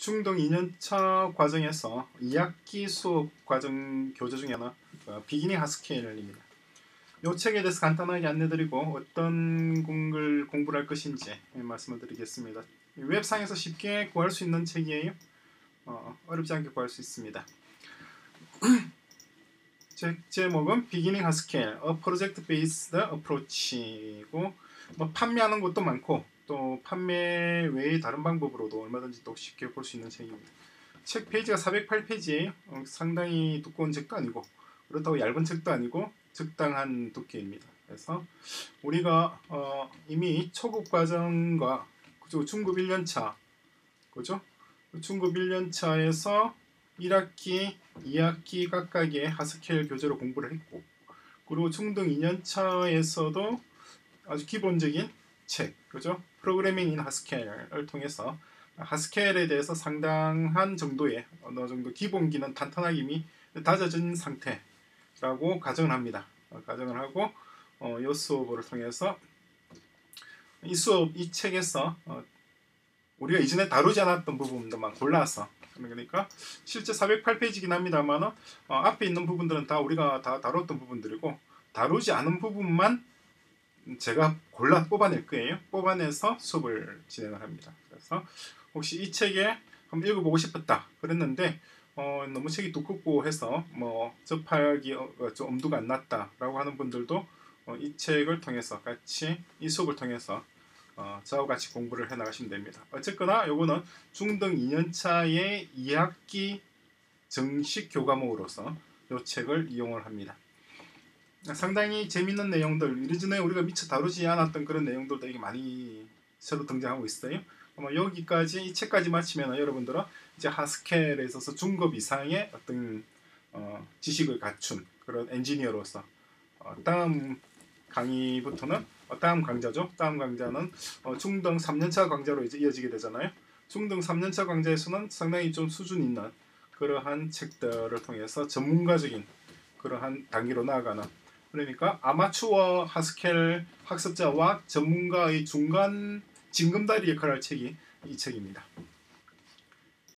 중등 2년차 과정에서 2학기 수업 과정 교재 중에 하나 비기닝 하스케일입니다. 이 책에 대해서 간단하게 안내드리고 어떤 공부를 할 것인지 말씀을 드리겠습니다. 웹상에서 쉽게 구할 수 있는 책이에요. 어렵지 않게 구할 수 있습니다. 책 제목은 비기닝 하스케일, A Project Based Approach이고 판매하는 것도 많고 또 판매 외의 다른 방법으로도 얼마든지 또 쉽게 볼 수 있는 책입니다. 책 페이지가 408페이지예요. 상당히 두꺼운 책도 아니고 그렇다고 얇은 책도 아니고 적당한 두께입니다. 그래서 우리가 이미 초급 과정과 중급 1년차 그죠? 중급 1년차에서 1학기, 2학기 각각의 하스케일 교재로 공부를 했고 그리고 중등 2년차에서도 아주 기본적인 책, 그죠? 프로그래밍 인 하스케일을 통해서 하스케일에 대해서 상당한 정도의 어느 정도 기본기는 탄탄하게 이미 다져진 상태라고 가정을 합니다. 가정을 하고 이 수업을 통해서 이 책에서 우리가 이전에 다루지 않았던 부분들만 골라서 그러니까 실제 408페이지긴 합니다만 앞에 있는 부분들은 다 우리가 다 다뤘던 부분들이고 다루지 않은 부분만 제가 골라 뽑아낼 거예요. 뽑아내서 수업을 진행을 합니다. 그래서 혹시 이 책에 한번 읽어보고 싶었다 그랬는데 너무 책이 두껍고 해서 접하기 좀 엄두가 안 났다라고 하는 분들도 이 책을 통해서 같이 이 수업을 통해서 저와 같이 공부를 해 나가시면 됩니다. 어쨌거나 요거는 중등 2년차의 2학기 정식 교과목으로서 이 책을 이용을 합니다. 상당히 재밌는 내용들, 이전에 우리가 미처 다루지 않았던 그런 내용들도 이게 많이 새로 등장하고 있어요. 여기까지 이 책까지 마치면 여러분들은 이제 하스케일에 있어서 중급 이상의 어떤 지식을 갖춘 그런 엔지니어로서 다음 강의부터는 다음 강좌죠. 다음 강좌는 중등 3년차 강좌로 이제 이어지게 되잖아요. 중등 3년차 강좌에서는 상당히 좀 수준 있는 그러한 책들을 통해서 전문가적인 그러한 단계로 나아가는 그러니까 아마추어 하스케일 학습자와 전문가의 중간 징검다리 역할을 할 책이 이 책입니다.